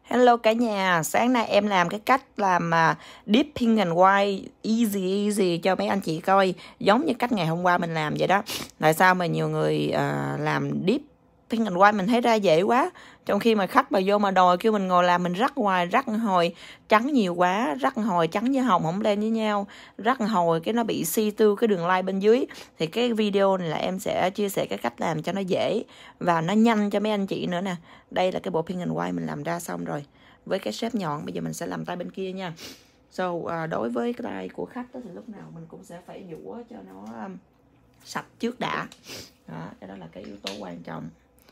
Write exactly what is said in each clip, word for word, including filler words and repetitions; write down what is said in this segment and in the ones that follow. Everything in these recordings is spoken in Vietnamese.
Hello cả nhà, sáng nay em làm cái cách làm uh, Deep Pink and White easy easy cho mấy anh chị coi, giống như cách ngày hôm qua mình làm vậy đó. Tại sao mà nhiều người uh, làm Deep Pink and White mình thấy ra dễ quá, trong khi mà khách mà vô mà đòi kêu mình ngồi làm mình rắc hoài, rắc hồi trắng nhiều quá, rắc hồi trắng với hồng không lên với nhau, rắc hồi cái nó bị si tư cái đường line bên dưới. Thì cái video này là em sẽ chia sẻ cái cách làm cho nó dễ và nó nhanh cho mấy anh chị nữa nè. Đây là cái bộ Pink and White mình làm ra xong rồi với cái shape nhọn. Bây giờ mình sẽ làm tay bên kia nha. So uh, đối với cái tay của khách đó, thì lúc nào mình cũng sẽ phải dũa cho nó um, sạch trước đã. Đó, cái đó là cái yếu tố quan trọng.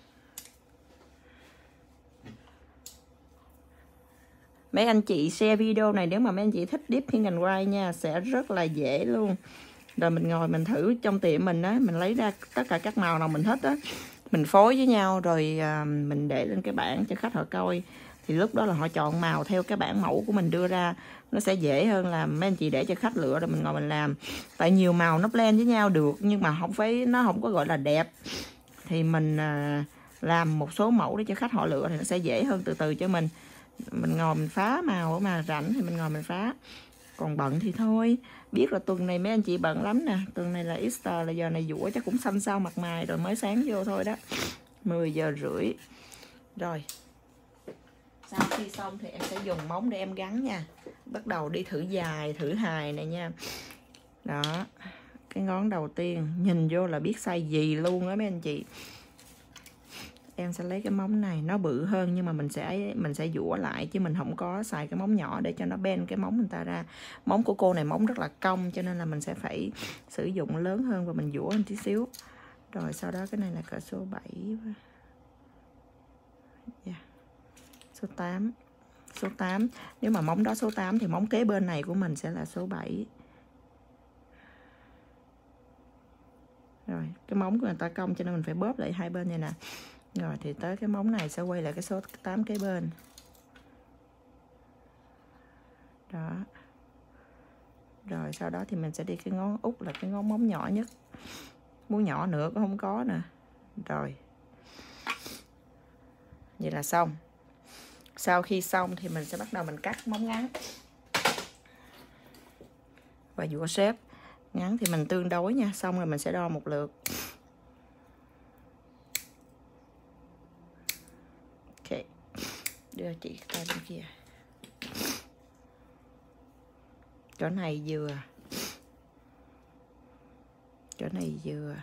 Mấy anh chị share video này nếu mà mấy anh chị thích Deep Pink and White nha, sẽ rất là dễ luôn. Rồi mình ngồi mình thử trong tiệm mình á, mình lấy ra tất cả các màu nào mình thích á, mình phối với nhau rồi à, mình để lên cái bảng cho khách họ coi. Thì lúc đó là họ chọn màu theo cái bảng mẫu của mình đưa ra, nó sẽ dễ hơn là mấy anh chị để cho khách lựa rồi mình ngồi mình làm. Tại nhiều màu nó blend với nhau được nhưng mà không phải, nó không có gọi là đẹp. Thì mình à, làm một số mẫu để cho khách họ lựa thì nó sẽ dễ hơn từ từ cho mình. Mình ngồi mình phá màu, mà rảnh thì mình ngồi mình phá, còn bận thì thôi. Biết là tuần này mấy anh chị bận lắm nè, tuần này là Easter, là giờ này dũa chắc cũng xanh xao mặt mày rồi, mới sáng vô thôi đó, mười giờ rưỡi. Rồi sau khi xong thì em sẽ dùng móng để em gắn nha. Bắt đầu đi thử dài, thử hài này nha. Đó, cái ngón đầu tiên nhìn vô là biết size gì luôn á mấy anh chị. Em sẽ lấy cái móng này, nó bự hơn nhưng mà mình sẽ mình sẽ dũa lại, chứ mình không có xài cái móng nhỏ để cho nó bend cái móng người ta ra. Móng của cô này móng rất là cong cho nên là mình sẽ phải sử dụng lớn hơn và mình dũa một tí xíu. Rồi sau đó cái này là cỡ số bảy, yeah. Số tám, số tám. Nếu mà móng đó số tám thì móng kế bên này của mình sẽ là số bảy. Rồi cái móng của người ta cong cho nên mình phải bóp lại hai bên này nè. Rồi thì tới cái móng này sẽ quay lại cái số tám kế bên. Đó. Rồi sau đó thì mình sẽ đi cái ngón út là cái ngón móng nhỏ nhất. Muốn nhỏ nữa cũng không có nè. Rồi. Vậy là xong. Sau khi xong thì mình sẽ bắt đầu mình cắt móng ngắn. Và dũa xếp. Ngắn thì mình tương đối nha. Xong rồi mình sẽ đo một lượt. Đưa chị tay bên kia. Chỗ này vừa, chỗ này vừa,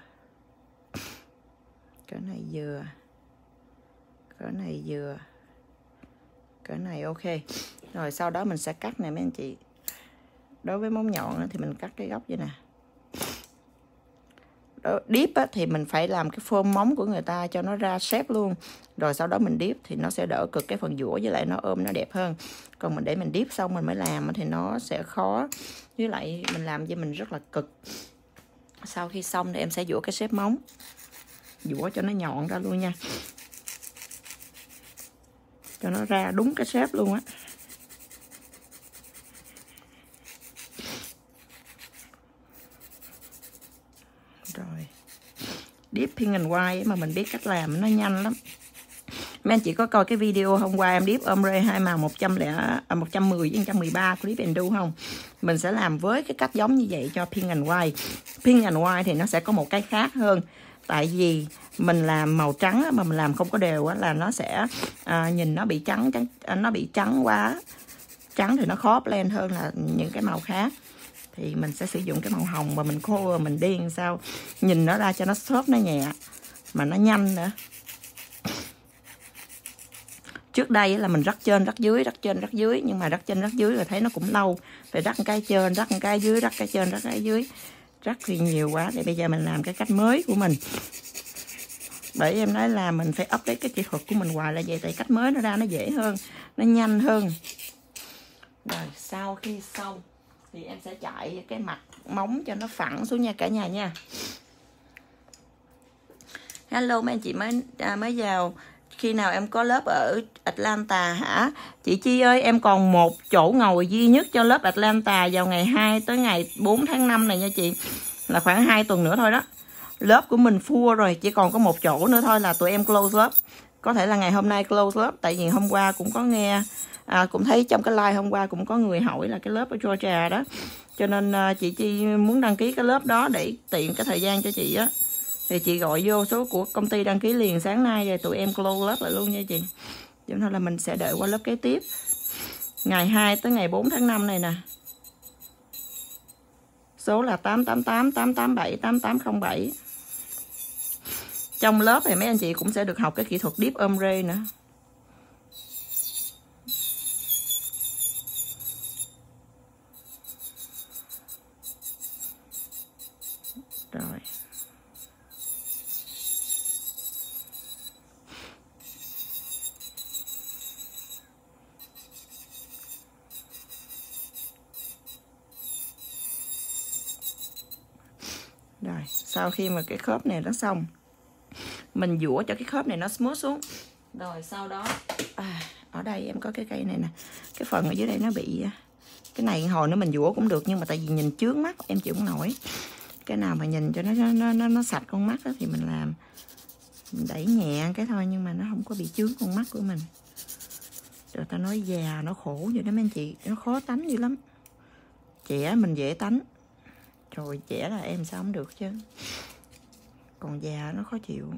chỗ này vừa, chỗ này vừa, chỗ này ok. Rồi sau đó mình sẽ cắt này mấy anh chị. Đối với móng nhọn thì mình cắt cái góc vậy nè. Deep á, thì mình phải làm cái form móng của người ta cho nó ra shape luôn. Rồi sau đó mình deep thì nó sẽ đỡ cực cái phần dũa, với lại nó ôm nó đẹp hơn. Còn mình để mình deep xong mình mới làm thì nó sẽ khó, với lại mình làm cho mình rất là cực. Sau khi xong thì em sẽ dũa cái shape móng, dũa cho nó nhọn ra luôn nha, cho nó ra đúng cái shape luôn á. Rồi Deep Pink and White mà mình biết cách làm nó nhanh lắm. Mấy anh chị có coi cái video hôm qua em deep ombre hai màu một trăm mười với một trăm mười ba clip and do không? Mình sẽ làm với cái cách giống như vậy cho Pink and White. Pink and White thì nó sẽ có một cái khác hơn. Tại vì mình làm màu trắng mà mình làm không có đều là nó sẽ à, nhìn nó bị trắng, trắng nó bị trắng quá. Trắng thì nó khó blend hơn là những cái màu khác. Thì mình sẽ sử dụng cái màu hồng mà mình khô mình đi làm sao nhìn nó ra cho nó xốp, nó nhẹ mà nó nhanh nữa. Trước đây là mình rắc trên rắc dưới, rắc trên rắc dưới, nhưng mà rắc trên rắc dưới rồi thấy nó cũng lâu, phải rắc cái trên rắc cái dưới, rắc cái trên rắc cái dưới, rắc thì nhiều quá. Thì bây giờ mình làm cái cách mới của mình. Bởi em nói là mình phải update cái kỹ thuật của mình hoài là vậy, tại cách mới nó ra nó dễ hơn, nó nhanh hơn. Rồi sau khi xong thì em sẽ chạy cái mặt móng cho nó phẳng xuống nha cả nhà nha. Hello mấy anh chị mới à, mới vào. Khi nào em có lớp ở Atlanta hả? Chị Chi ơi, em còn một chỗ ngồi duy nhất cho lớp Atlanta vào ngày hai tới ngày bốn tháng năm này nha chị. Là khoảng hai tuần nữa thôi đó. Lớp của mình full rồi, chỉ còn có một chỗ nữa thôi là tụi em close lớp. Có thể là ngày hôm nay close lớp, tại vì hôm qua cũng có nghe, à, cũng thấy trong cái live hôm qua cũng có người hỏi là cái lớp ở Georgia đó. Cho nên à, chị Chi muốn đăng ký cái lớp đó để tiện cái thời gian cho chị á. Thì chị gọi vô số của công ty đăng ký liền sáng nay rồi tụi em close lớp lại luôn nha chị. Cho nên là mình sẽ đợi qua lớp kế tiếp. Ngày hai tới ngày bốn tháng năm này nè. Số là tám tám tám, tám tám bảy, tám tám không bảy. Trong lớp thì mấy anh chị cũng sẽ được học cái kỹ thuật deep ombre nữa. Rồi. Rồi, sau khi mà cái khớp này nó xong, mình dũa cho cái khớp này nó smooth xuống. Rồi sau đó à, ở đây em có cái cây này nè, cái phần ở dưới đây nó bị, cái này hồi nữa mình dũa cũng được, nhưng mà tại vì nhìn chướng mắt em chịu không nổi. Cái nào mà nhìn cho nó nó nó, nó sạch con mắt đó thì mình làm, mình đẩy nhẹ cái thôi, nhưng mà nó không có bị chướng con mắt của mình. Rồi ta nói già nó khổ vậy đó mấy anh chị, nó khó tánh dữ lắm. Trẻ mình dễ tánh, rồi trẻ là em sao không được chứ, còn già nó khó chịu.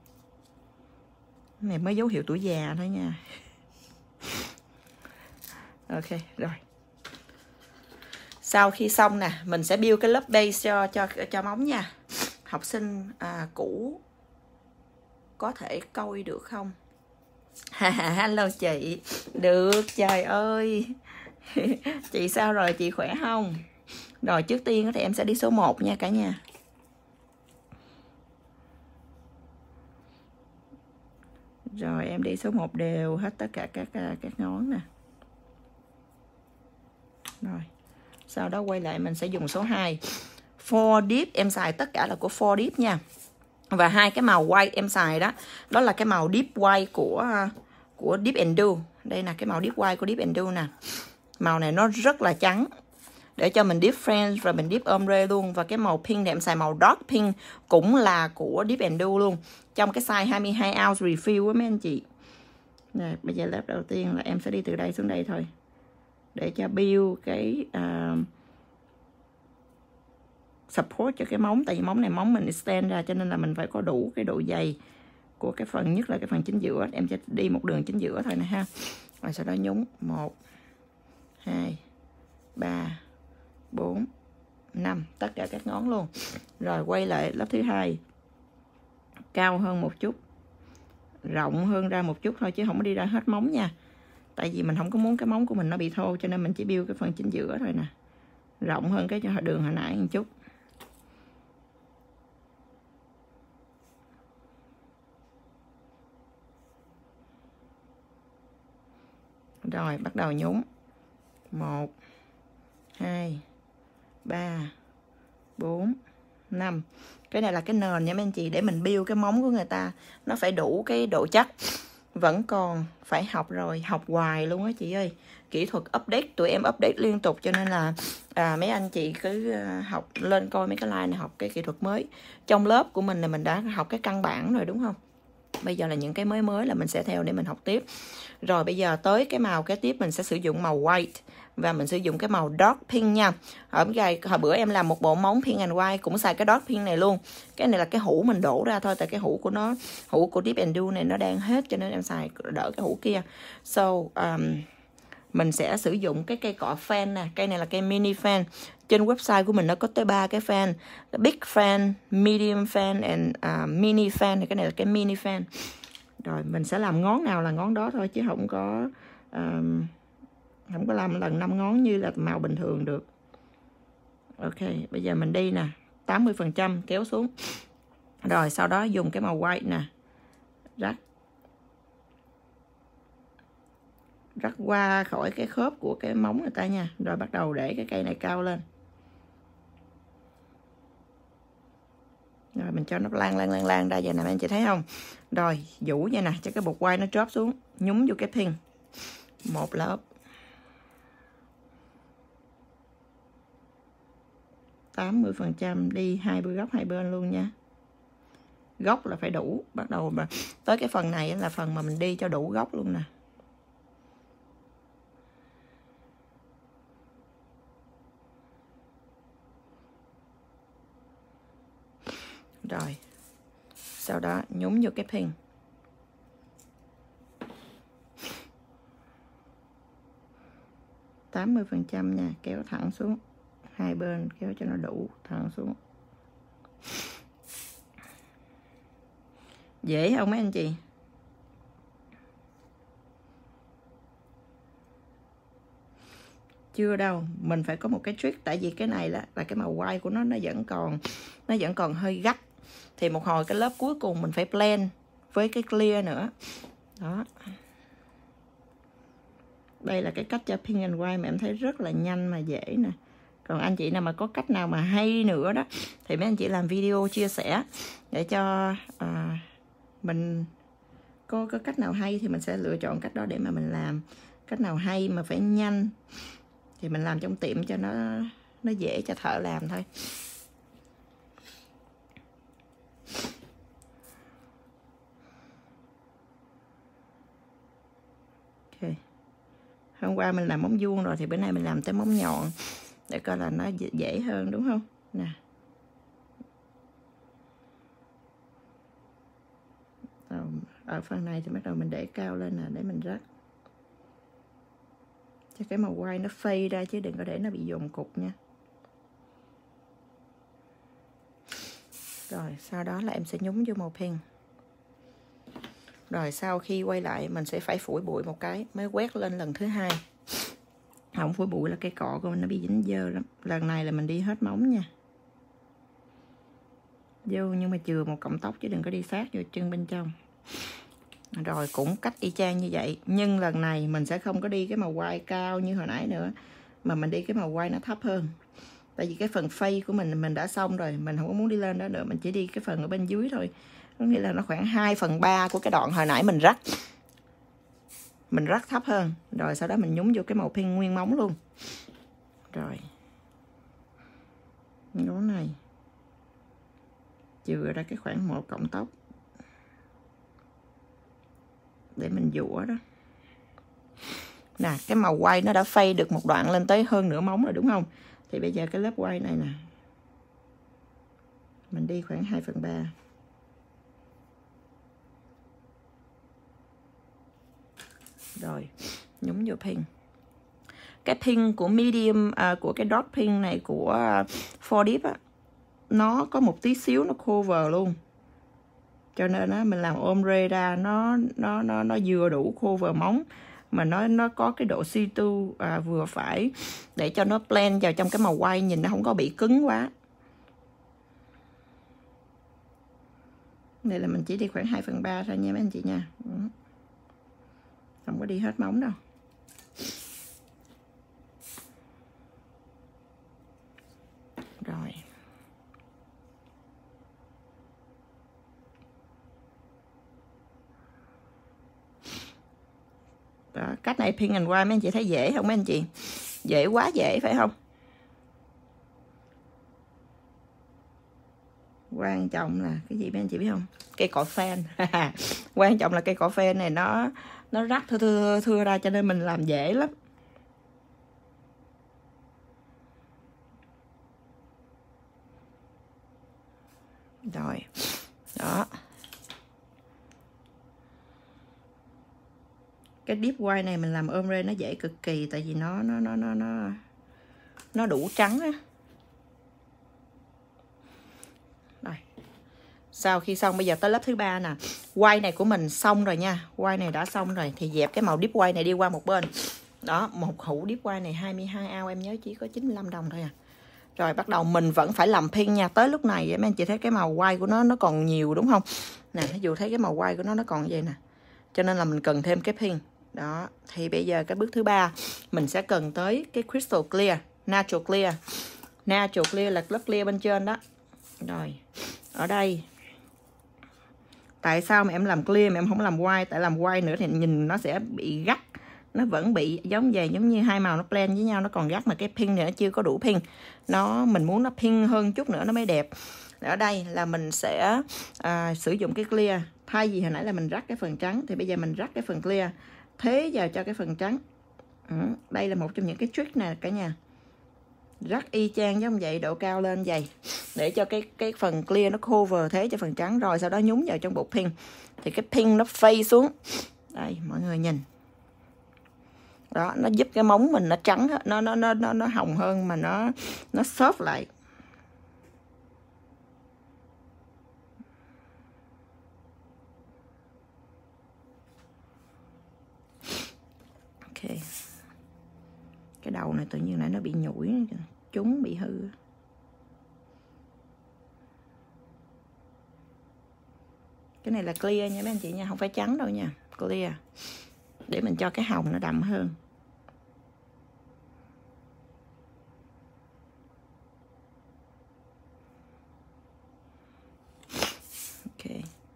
Này mới dấu hiệu tuổi già thôi nha. Ok rồi, sau khi xong nè, mình sẽ build cái lớp base cho cho cho móng nha. Học sinh à, cũ có thể coi được không? Hello chị, được, trời ơi. Chị sao rồi, chị khỏe không? Rồi trước tiên thì em sẽ đi số một nha cả nhà. Rồi em đi số một đều hết tất cả các các ngón nè. Rồi. Sau đó quay lại mình sẽ dùng số hai. four deep em xài tất cả là của four deep nha. Và hai cái màu white em xài đó, đó là cái màu deep white của của Deep and Do. Đây là cái màu deep white của Deep and Do nè. Màu này nó rất là trắng, để cho mình deep French và mình deep ombre luôn. Và cái màu pink này em xài màu dark pink, cũng là của Deep and Do luôn, trong cái size hai mươi hai ounce refill á mấy anh chị. Này, bây giờ lớp đầu tiên là em sẽ đi từ đây xuống đây thôi, để cho build cái uh, support cho cái móng. Tại vì móng này móng mình stand ra, cho nên là mình phải có đủ cái độ dày của cái phần, nhất là cái phần chính giữa. Em sẽ đi một đường chính giữa thôi nè ha. Rồi sau đó nhúng một, hai, ba, bốn, năm, tất cả các ngón luôn. Rồi quay lại lớp thứ hai, cao hơn một chút, rộng hơn ra một chút thôi, chứ không có đi ra hết móng nha. Tại vì mình không có muốn cái móng của mình nó bị thô, cho nên mình chỉ build cái phần chính giữa thôi nè, rộng hơn cái cho đường hồi nãy một chút. Rồi bắt đầu nhúng một, hai, ba, bốn, năm. Cái này là cái nền nha mấy anh chị, để mình build cái móng của người ta nó phải đủ cái độ chắc. Vẫn còn phải học, rồi học hoài luôn á chị ơi. Kỹ thuật update, tụi em update liên tục, cho nên là à, mấy anh chị cứ học lên coi mấy cái like này, học cái kỹ thuật mới. Trong lớp của mình là mình đã học cái căn bản rồi đúng không? Bây giờ là những cái mới mới là mình sẽ theo để mình học tiếp. Rồi bây giờ tới cái màu kế tiếp, mình sẽ sử dụng màu white và mình sử dụng cái màu dark pink nha. Ở cái hồi bữa em làm một bộ móng pink and white cũng xài cái dark pink này luôn. Cái này là cái hũ mình đổ ra thôi, tại cái hũ của nó, hũ của Deep and Do này nó đang hết, cho nên em xài đỡ cái hũ kia. So um, mình sẽ sử dụng cái cây cọ fan nè. Cây này là cây mini fan. Trên website của mình nó có tới ba cái fan, big fan, medium fan and uh, mini fan. Thì cái này là cái mini fan. Rồi mình sẽ làm ngón nào là ngón đó thôi, chứ không có um, không có làm lần năm ngón như là màu bình thường được. Ok, bây giờ mình đi nè, tám mươi phần trăm kéo xuống. Rồi sau đó dùng cái màu white nè, rắc rắc qua khỏi cái khớp của cái móng người ta nha. Rồi bắt đầu để cái cây này cao lên. Rồi mình cho nó lan lan lan lan ra vậy nè, anh chị thấy không? Rồi vũ vậy nè, cho cái bột white nó drop xuống, nhúng vô cái pin một lớp. tám mươi phần trăm đi hai bên góc hai bên luôn nha. Góc là phải đủ. Bắt đầu mà tới cái phần này là phần mà mình đi cho đủ góc luôn nè. Rồi. Sau đó nhúng vô cái pin. tám mươi phần trăm nha, kéo thẳng xuống. Hai bên kéo cho nó đủ, thẳng xuống. Dễ không mấy anh chị? Chưa đâu, mình phải có một cái trick. Tại vì cái này là, là cái màu white của nó nó vẫn còn nó vẫn còn hơi gắt. Thì một hồi cái lớp cuối cùng mình phải blend với cái clear nữa. Đó. Đây là cái cách cho pink and white mà em thấy rất là nhanh mà dễ nè. Còn anh chị nào mà có cách nào mà hay nữa đó thì mấy anh chị làm video chia sẻ để cho à, mình có có cách nào hay thì mình sẽ lựa chọn cách đó để mà mình làm. Cách nào hay mà phải nhanh thì mình làm trong tiệm cho nó nó dễ cho thợ làm thôi. Ok. Hôm qua mình làm móng vuông rồi thì bữa nay mình làm tới móng nhọn để coi là nó dễ hơn, đúng không? Nè. Rồi, ở phần này thì bắt đầu mình để cao lên nè để mình rắc. Cho cái màu white nó fade ra chứ đừng có để nó bị dồn cục nha. Rồi, sau đó là em sẽ nhúng vô màu pink. Rồi sau khi quay lại mình sẽ phải phủi bụi một cái mới quét lên lần thứ hai. Không phủi bụi là cây cọ của mình nó bị dính dơ lắm. Lần này là mình đi hết móng nha. Vô nhưng mà chừa một cọng tóc chứ đừng có đi sát vô chân bên trong. Rồi cũng cách y chang như vậy. Nhưng lần này mình sẽ không có đi cái màu white cao như hồi nãy nữa. Mà mình đi cái màu white nó thấp hơn. Tại vì cái phần fade của mình mình đã xong rồi. Mình không có muốn đi lên đó nữa. Mình chỉ đi cái phần ở bên dưới thôi. Có nghĩa là nó khoảng hai phần ba của cái đoạn hồi nãy mình rắc. Mình rắc thấp hơn. Rồi sau đó mình nhúng vô cái màu pink nguyên móng luôn. Rồi. Ngón này. Chừa ra cái khoảng một cọng tóc. Để mình dũa đó. Nè, cái màu white nó đã fade được một đoạn lên tới hơn nửa móng rồi đúng không? Thì bây giờ cái lớp white này nè. Mình đi khoảng hai phần ba. Rồi, nhúng vô pink. Cái pink của medium, à, của cái dark pink này của four Deep á, nó có một tí xíu nó cover luôn. Cho nên á, mình làm ombre ra nó nó nó nó vừa đủ cover móng mà nó nó có cái độ xi tu à, vừa phải để cho nó blend vào trong cái màu white, nhìn nó không có bị cứng quá. Đây là mình chỉ đi khoảng hai phần ba thôi nha mấy anh chị nha. Không có đi hết móng đâu. Rồi. Đó, cách này pink and white mấy anh chị thấy dễ không mấy anh chị? Dễ quá dễ phải không? Quan trọng là cái gì mấy anh chị biết không? Cây cọ phen. Quan trọng là cây cọ phen này nó nó rắc thưa thưa thưa ra cho nên mình làm dễ lắm. Rồi. Đó. Cái deep white này mình làm ombre nó dễ cực kỳ tại vì nó nó nó nó nó nó đủ trắng á. Rồi. Sau khi xong bây giờ tới lớp thứ ba nè. White này của mình xong rồi nha. White này đã xong rồi thì dẹp cái màu deep white này đi qua một bên. Đó, một hũ deep white này hai mươi hai ounce em nhớ chỉ có chín mươi lăm đồng thôi à. Rồi bắt đầu mình vẫn phải làm pink nha. Tới lúc này mấy anh chị thấy cái màu white của nó nó còn nhiều đúng không? Nè, ví dụ thấy cái màu white của nó nó còn vậy nè. Cho nên là mình cần thêm cái pink. Đó, thì bây giờ cái bước thứ ba mình sẽ cần tới cái crystal clear, natural clear. Natural clear là lớp clear bên trên đó. Rồi, ở đây tại sao mà em làm clear mà em không làm white? Tại làm white nữa thì nhìn nó sẽ bị gắt. Nó vẫn bị giống vậy, giống như hai màu nó blend với nhau nó còn gắt, mà cái pink này nó chưa có đủ pink. Nó mình muốn nó pink hơn chút nữa nó mới đẹp. Ở đây là mình sẽ à, sử dụng cái clear. Thay vì hồi nãy là mình rắc cái phần trắng thì bây giờ mình rắc cái phần clear, thế vào cho cái phần trắng. Ừ, đây là một trong những cái trick nè cả nhà. Rắc y chang giống vậy, độ cao lên vậy để cho cái cái phần clear nó cover thế cho phần trắng, rồi sau đó nhúng vào trong bột pink thì cái pink nó phay xuống. Đây mọi người nhìn. Đó, nó giúp cái móng mình nó trắng, nó nó nó nó nó hồng hơn mà nó nó soft lại. Ok. Cái đầu này tự nhiên lại nó bị nhủi, chúng bị hư. Cái này là clear nha mấy anh chị nha, không phải trắng đâu nha, clear. Để mình cho cái hồng nó đậm hơn. Ok.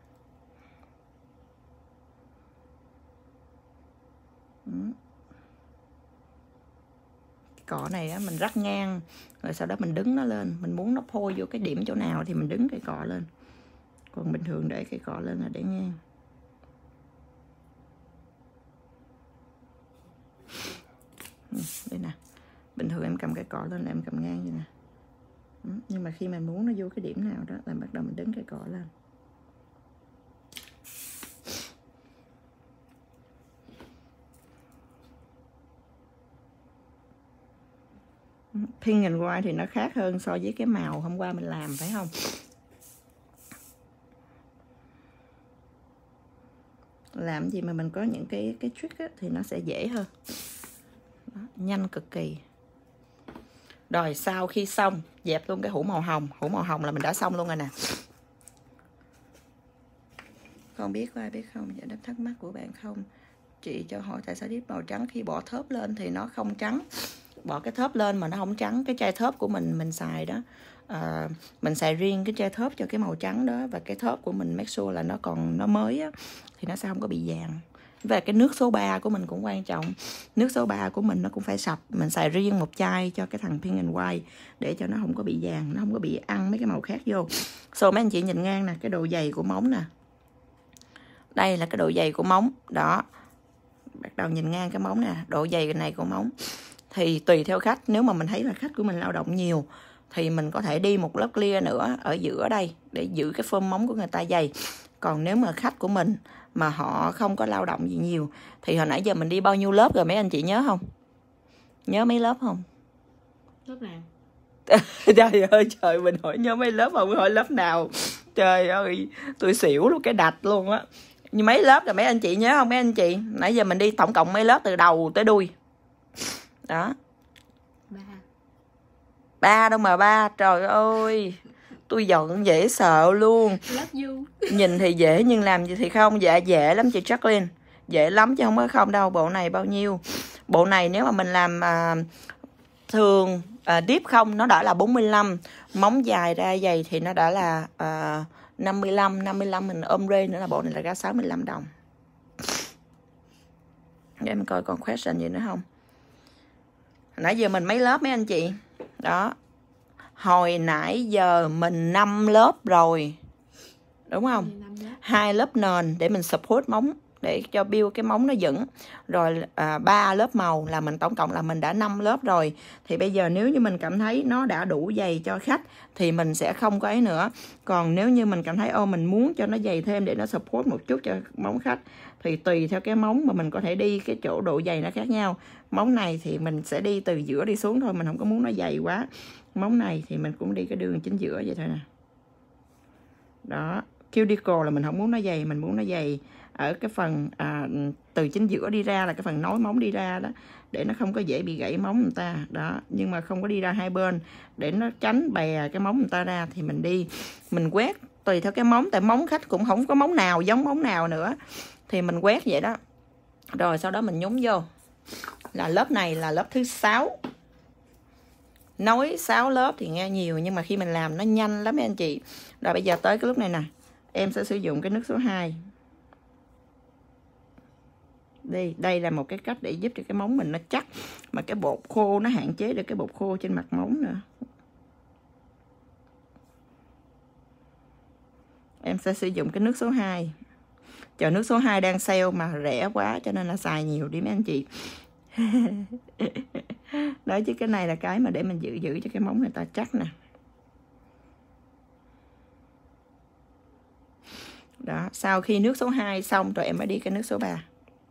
Cái cọ này á, mình rắc ngang rồi sau đó mình đứng nó lên, mình muốn nó phôi vô cái điểm chỗ nào thì mình đứng cái cọ lên, còn bình thường để cái cọ lên là để ngang. Đây nè, bình thường em cầm cái cọ lên là em cầm ngang như nè. Nhưng mà khi mình muốn nó vô cái điểm nào đó là bắt đầu mình đứng cái cọ lên. Pink and white thì nó khác hơn so với cái màu hôm qua mình làm, phải không? Làm gì mà mình có những cái cái trick á, thì nó sẽ dễ hơn. Đó, nhanh cực kỳ. Rồi sau khi xong, dẹp luôn cái hũ màu hồng. Hũ màu hồng là mình đã xong luôn rồi nè. Không biết có ai biết không? Giải đáp thắc mắc của bạn không? Chị cho hỏi tại sao dip màu trắng khi bỏ thớp lên thì nó không trắng. Bỏ cái thớp lên mà nó không trắng. Cái chai thớp của mình mình xài đó, à, mình xài riêng cái chai thớp cho cái màu trắng đó. Và cái thớp của mình make sure là nó còn nó mới á, thì nó sẽ không có bị vàng. Và cái nước số ba của mình cũng quan trọng. Nước số ba của mình nó cũng phải sạch. Mình xài riêng một chai cho cái thằng Pink and White để cho nó không có bị vàng, nó không có bị ăn mấy cái màu khác vô. So mấy anh chị nhìn ngang nè, cái độ dày của móng nè. Đây là cái độ dày của móng. Đó, bắt đầu nhìn ngang cái móng nè, độ dày này của móng. Thì tùy theo khách, nếu mà mình thấy là khách của mình lao động nhiều thì mình có thể đi một lớp clear nữa ở giữa đây để giữ cái form móng của người ta dày. Còn nếu mà khách của mình mà họ không có lao động gì nhiều thì hồi nãy giờ mình đi bao nhiêu lớp rồi mấy anh chị nhớ không? Nhớ mấy lớp không? Lớp nào? Trời ơi trời, mình hỏi nhớ mấy lớp không hỏi lớp nào. Trời ơi, tôi xỉu luôn cái đạch luôn á. Như mấy lớp rồi mấy anh chị nhớ không mấy anh chị? Nãy giờ mình đi tổng cộng mấy lớp từ đầu tới đuôi? Đó. Ba. Ba đâu mà ba, trời ơi. Tôi giận dễ sợ luôn. Nhìn thì dễ nhưng làm gì thì không. Dạ dễ lắm chị Jacqueline. Dễ lắm chứ không có không đâu. Bộ này bao nhiêu? Bộ này nếu mà mình làm à, thường à, dip không nó đã là bốn mươi lăm. Móng dài ra dày thì nó đã là à, năm mươi lăm. năm mươi lăm mình ôm rê nữa là bộ này là ra sáu mươi lăm đồng. Để mình coi còn question gì nữa không. Nãy giờ mình mấy lớp mấy anh chị? Đó. Hồi nãy giờ mình năm lớp rồi. Đúng không? Hai lớp nền để mình support móng, để cho build cái móng nó vững. Rồi à, ba lớp màu là mình tổng cộng là mình đã năm lớp rồi. Thì bây giờ nếu như mình cảm thấy nó đã đủ dày cho khách thì mình sẽ không có ấy nữa. Còn nếu như mình cảm thấy ô mình muốn cho nó dày thêm để nó support một chút cho móng khách thì tùy theo cái móng mà mình có thể đi cái chỗ độ dày nó khác nhau. Móng này thì mình sẽ đi từ giữa đi xuống thôi, mình không có muốn nó dày quá. Móng này thì mình cũng đi cái đường chính giữa vậy thôi nè. Đó, cuticle là mình không muốn nó dày, mình muốn nó dày ở cái phần à, từ chính giữa đi ra là cái phần nối móng đi ra đó, để nó không có dễ bị gãy móng người ta. Đó, nhưng mà không có đi ra hai bên để nó tránh bè cái móng người ta ra thì mình đi, mình quét tùy theo cái móng, tại móng khách cũng không có móng nào giống móng nào nữa thì mình quét vậy đó. Rồi sau đó mình nhúng vô. Là lớp này là lớp thứ sáu. Nói sáu lớp thì nghe nhiều nhưng mà khi mình làm nó nhanh lắm mấy anh chị. Rồi bây giờ tới cái lúc này nè, em sẽ sử dụng cái nước số hai. Đây, đây là một cái cách để giúp cho cái móng mình nó chắc, mà cái bột khô nó hạn chế được cái bột khô trên mặt móng nữa. Em sẽ sử dụng cái nước số hai. Chờ nước số hai đang sale mà rẻ quá cho nên là xài nhiều đi mấy anh chị. Đó, chứ cái này là cái mà để mình giữ giữ cho cái móng này ta chắc nè. Đó, sau khi nước số hai xong rồi em mới đi cái nước số ba.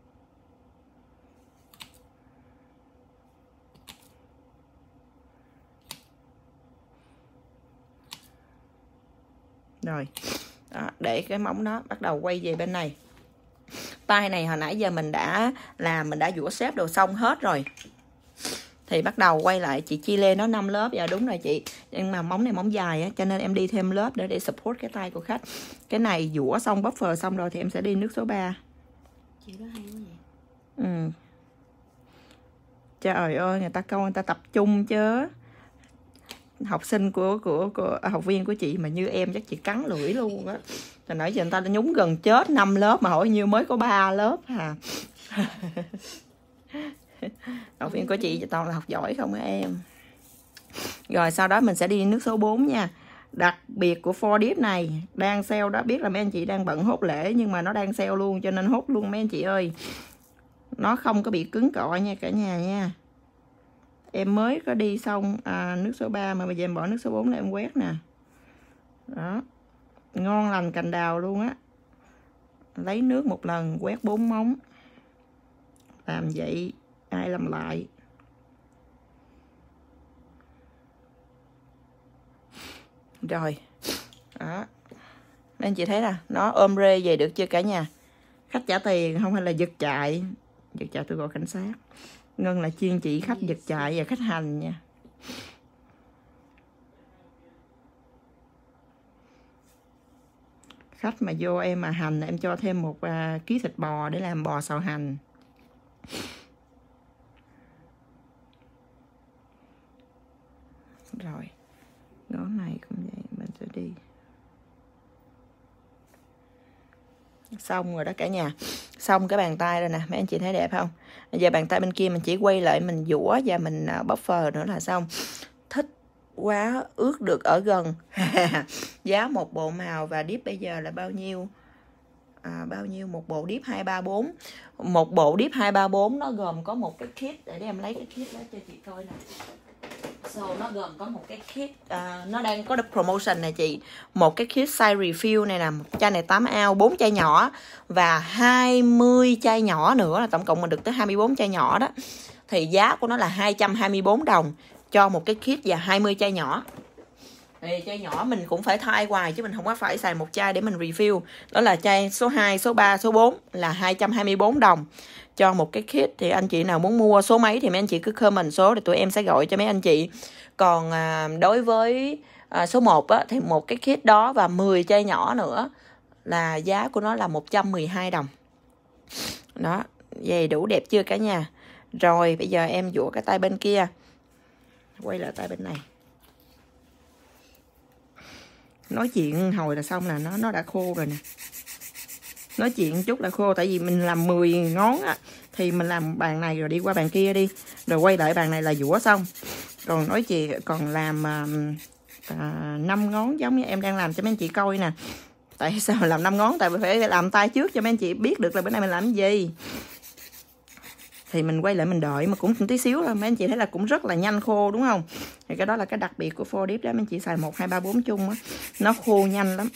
Rồi, đó, để cái móng nó bắt đầu quay về bên này. Tay này hồi nãy giờ mình đã làm, mình đã dũa xếp đồ xong hết rồi. Thì bắt đầu quay lại, chị chia lên nó năm lớp. Dạ đúng rồi chị, nhưng mà móng này móng dài á, cho nên em đi thêm lớp để để support cái tay của khách. Cái này dũa xong, buffer xong rồi thì em sẽ đi nước số ba. Chị đó hay quá vậy. Ừ. Trời ơi, người ta câu người ta tập trung chứ. Học sinh của, của của học viên của chị mà như em chắc chị cắn lưỡi luôn á. Rồi nãy giờ người ta đã nhúng gần chết năm lớp mà hỏi nhiêu mới có ba lớp hà. Học viên của chị toàn là học giỏi không á em. Rồi sau đó mình sẽ đi nước số bốn nha. Đặc biệt của four dip này đang sale đó, biết là mấy anh chị đang bận hốt lễ nhưng mà nó đang sale luôn cho nên hốt luôn mấy anh chị ơi. Nó không có bị cứng cọ nha cả nhà nha. Em mới có đi xong à, nước số ba mà bây giờ em bỏ nước số bốn là em quét nè. Đó. Ngon lành cành đào luôn á. Lấy nước một lần quét bốn móng. Làm vậy ai làm lại. Rồi. Đó. Nên chị thấy là nó ôm rê về được chưa cả nhà. Khách trả tiền không hay là giật chạy. Giật chạy tôi gọi cảnh sát. Ngân là chuyên chỉ khách giật chạy và khách hành nha. Khách mà vô em mà hành em cho thêm một uh, ký thịt bò để làm bò xào hành. Rồi ngón này cũng vậy, mình sẽ đi xong rồi đó cả nhà. Xong cái bàn tay rồi nè, mấy anh chị thấy đẹp không? Bây giờ bàn tay bên kia mình chỉ quay lại mình dũa và mình buffer nữa là xong. Thích quá, ướt được ở gần. Giá một bộ màu và dip bây giờ là bao nhiêu? À, bao nhiêu một bộ dip hai ba bốn. Một bộ dip hai ba bốn nó gồm có một cái kit, để em lấy cái kit đó cho chị coi nè. So, nó gồm có một cái kit, uh, nó đang có promotion này chị. Một cái kit size refill này nè, một chai này tám ounce, bốn chai nhỏ và hai mươi chai nhỏ nữa, là tổng cộng mình được tới hai mươi bốn chai nhỏ đó. Thì giá của nó là hai trăm hai mươi bốn đồng cho một cái kit và hai mươi chai nhỏ. Thì chai nhỏ mình cũng phải thay hoài chứ mình không có phải xài một chai để mình refill. Đó là chai số hai, số ba, số bốn là hai trăm hai mươi bốn đồng cho một cái kit. Thì anh chị nào muốn mua số mấy thì mấy anh chị cứ comment số để tụi em sẽ gọi cho mấy anh chị. Còn à, đối với à, số một á, thì một cái kit đó và mười chai nhỏ nữa là giá của nó là một trăm mười hai đồng. Đó, vậy đủ đẹp chưa cả nhà? Rồi bây giờ em dũa cái tay bên kia. Quay lại tay bên này. Nói chuyện hồi là xong là nó nó đã khô rồi nè. Nói chuyện chút là khô, tại vì mình làm mười ngón á, thì mình làm bàn này rồi đi qua bàn kia đi, rồi quay lại bàn này là dũa xong. Còn nói chị còn làm à, năm ngón giống như em đang làm cho mấy anh chị coi nè. Tại sao làm năm ngón? Tại vì phải làm tay trước cho mấy anh chị biết được là bữa nay mình làm cái gì. Thì mình quay lại mình đợi mà cũng tí xíu thôi, mấy anh chị thấy là cũng rất là nhanh khô đúng không? Thì cái đó là cái đặc biệt của four dip đó, mấy anh chị xài một, hai, ba, bốn chung á, nó khô nhanh lắm.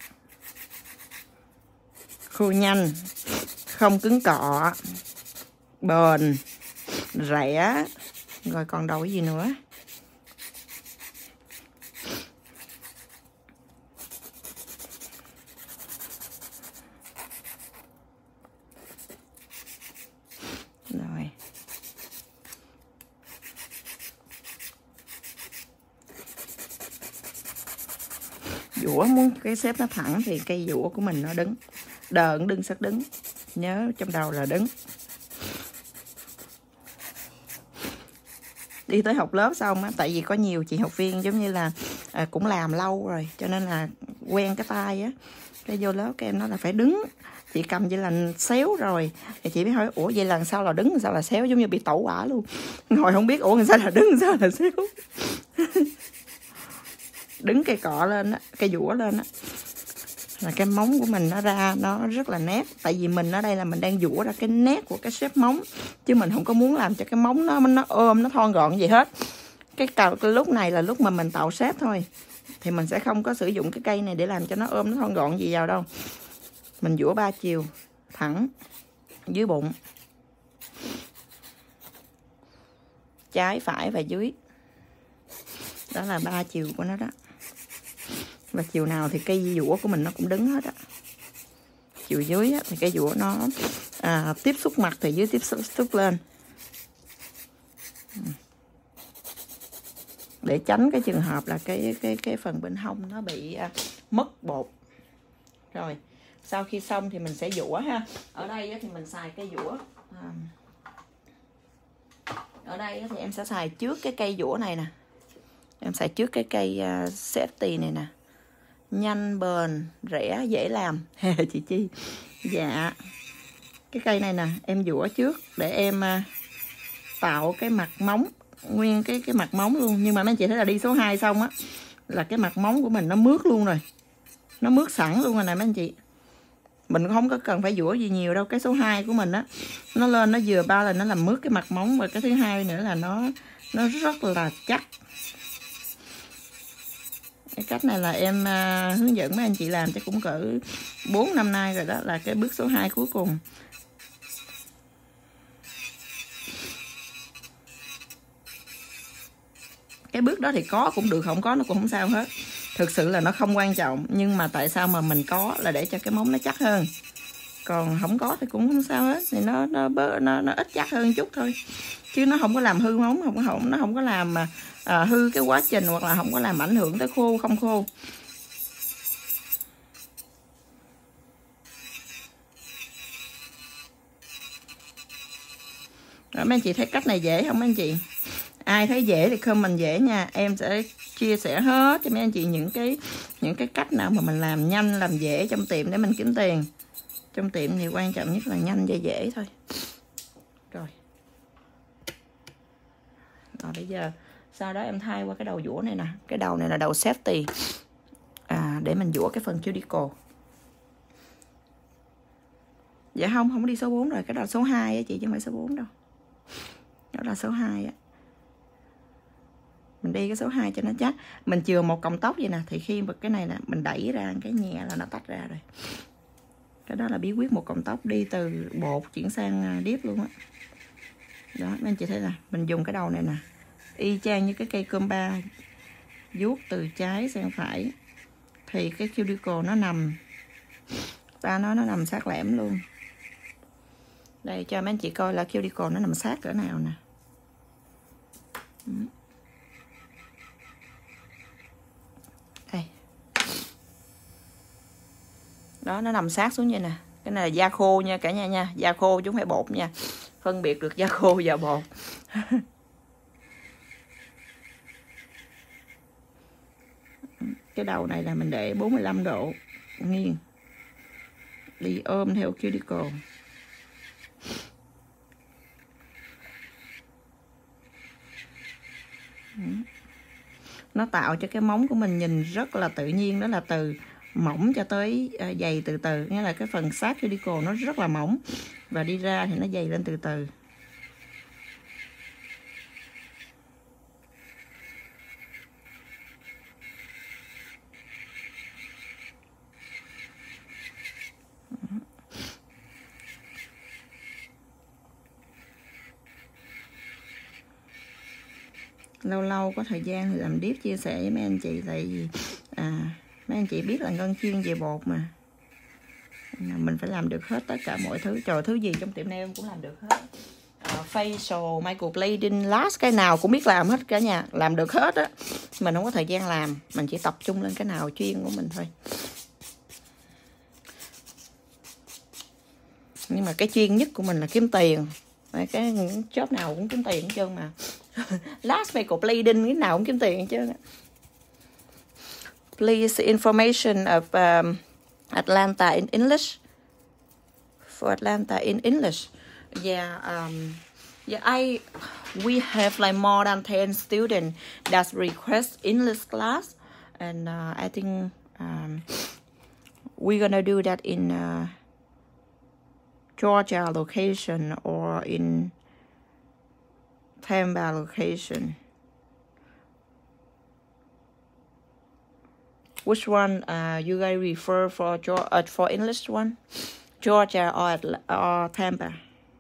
Khô nhanh, không cứng cọ, bền, rẻ. Rồi còn đâu cái gì nữa? Rồi. Dũa muốn cái xếp nó thẳng thì cây dũa của mình nó đứng. Đờn đứng sắc đứng. Nhớ trong đầu là đứng. Đi tới học lớp xong á, tại vì có nhiều chị học viên giống như là à, cũng làm lâu rồi cho nên là quen cái tay á, cái vô lớp các em nói là phải đứng. Chị cầm vậy là xéo rồi. Thì chị mới hỏi ủa vậy là sao là đứng, sao là xéo, giống như bị tẩu hỏa luôn. Ngồi không biết ủa sao là đứng, sao là xéo. Đứng cây cọ lên á, cây dũa lên á. là cái móng của mình nó ra nó rất là nét. Tại vì mình ở đây là mình đang dũa ra cái nét của cái xếp móng, chứ mình không có muốn làm cho cái móng nó nó ôm, nó thon gọn gì hết. Cái, cái lúc này là lúc mà mình tạo xếp thôi, thì mình sẽ không có sử dụng cái cây này để làm cho nó ôm, nó thon gọn gì vào đâu. Mình dũa ba chiều thẳng dưới bụng, trái phải và dưới. Đó là ba chiều của nó đó. Và chiều nào thì cây dũa của mình nó cũng đứng hết á. Chiều dưới á, thì cây dũa nó à, tiếp xúc mặt thì dưới tiếp xúc, xúc lên, để tránh cái trường hợp là cái cái cái phần bên hông nó bị à, mất bột. Rồi sau khi xong thì mình sẽ dũa ha. Ở đây á, thì mình xài cây dũa à, ở đây á, thì em sẽ xài trước cái cây dũa này nè. Em xài trước cái cây uh, safety này nè, nhanh, bền, rẻ, dễ làm. Chị Chi. Dạ. Cái cây này nè, em dũa trước để em uh, tạo cái mặt móng, nguyên cái cái mặt móng luôn. Nhưng mà mấy anh chị thấy là đi số hai xong á, là cái mặt móng của mình nó mướt luôn rồi. Nó mướt sẵn luôn rồi nè mấy anh chị. Mình không có cần phải dũa gì nhiều đâu. Cái số hai của mình á, nó lên nó vừa ba là nó làm mướt cái mặt móng. Và cái thứ hai nữa là nó nó rất là chắc. Cái cách này là em uh, hướng dẫn mấy anh chị làm chắc cũng cỡ bốn năm nay rồi đó. Là cái bước số hai cuối cùng. Cái bước đó thì có cũng được, không có nó cũng không sao hết. Thực sự là nó không quan trọng. Nhưng mà tại sao mà mình có là để cho cái móng nó chắc hơn. Còn không có thì cũng không sao hết. Thì nó nó bớt nó, nó ít chắc hơn chút thôi. Chứ nó không có làm hư móng, không không nó không có làm mà à, hư cái quá trình, hoặc là không có làm ảnh hưởng tới khô không khô. Đó, mấy anh chị thấy cách này dễ không mấy anh chị? Ai thấy dễ thì comment dễ nha. Em sẽ chia sẻ hết cho mấy anh chị những cái những cái cách nào mà mình làm nhanh, làm dễ trong tiệm để mình kiếm tiền. Trong tiệm thì quan trọng nhất là nhanh và dễ thôi. Rồi. Rồi bây giờ sau đó em thay qua cái đầu dũa này nè. Cái đầu này là đầu safety à, để mình dũa cái phần cuticle. Dạ không, không đi số bốn rồi. Cái đó là số hai á chị, chứ không phải số bốn đâu. Đó là số hai á. Mình đi cái số hai cho nó chắc. Mình chừa một cọng tóc vậy nè. Thì khi mà cái này nè, mình đẩy ra cái nhẹ là nó tách ra rồi. Cái đó là bí quyết một cọng tóc đi từ bột chuyển sang điếp luôn á. Đó, mấy anh chị thấy là mình dùng cái đầu này nè, y chang như cái cây comba, vuốt từ trái sang phải. Thì cái cuticle nó nằm, ta nói nó nằm sát lẻm luôn. Đây cho mấy anh chị coi là cuticle nó nằm sát cỡ nào nè. Đây. Đó, nó nằm sát xuống như nè. Cái này là da khô nha cả nhà nha, da khô chứ không phải bột nha. Phân biệt được da khô và bột. Cái đầu này là mình để bốn mươi lăm độ nghiêng, đi ôm theo cuticle. Nó tạo cho cái móng của mình nhìn rất là tự nhiên. Đó là từ mỏng cho tới dày từ từ. Nghĩa là cái phần sát cuticle nó rất là mỏng, và đi ra thì nó dày lên từ từ. Lâu lâu có thời gian thì làm deep chia sẻ với mấy anh chị. Tại vì à, mấy anh chị biết là Ngân chuyên về bột mà. Mình phải làm được hết tất cả mọi thứ. Trời, thứ gì trong tiệm nail em cũng làm được hết. uh, Facial, microblading, lash, cái nào cũng biết làm hết cả nhà. Làm được hết á. Mình không có thời gian làm, mình chỉ tập trung lên cái nào chuyên của mình thôi. Nhưng mà cái chuyên nhất của mình là kiếm tiền. Cái job nào cũng kiếm tiền hết trơn mà. Last microblading cái nào cũng kiếm tiền hết trơn. Please information of um, Atlanta in English. For Atlanta in English. Yeah, um, yeah, I we have like more than ten students that request English class, and uh, I think um, we're gonna do that in uh, Georgia location or in Tampa location. Which one uh, you guys refer for uh, for English one? Georgia or, or Tampa?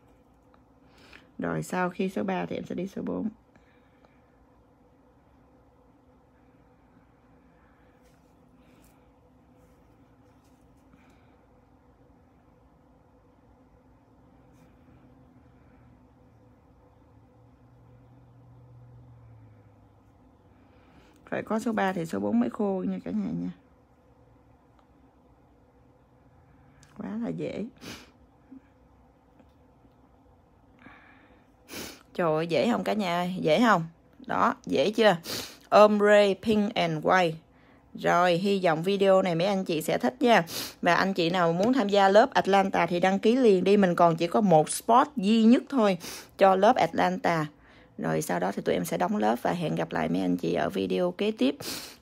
Rồi sau khi số ba thì em sẽ đi số bốn. Phải có số ba thì số bốn mới khô nha cả nhà nha. Quá là dễ. Trời ơi, dễ không cả nhà? Dễ không? Đó, dễ chưa? Ombre pink and white. Rồi, hy vọng video này mấy anh chị sẽ thích nha. Và anh chị nào muốn tham gia lớp Atlanta thì đăng ký liền đi. Mình còn chỉ có một spot duy nhất thôi cho lớp Atlanta. Rồi sau đó thì tụi em sẽ đóng lớp và hẹn gặp lại mấy anh chị ở video kế tiếp.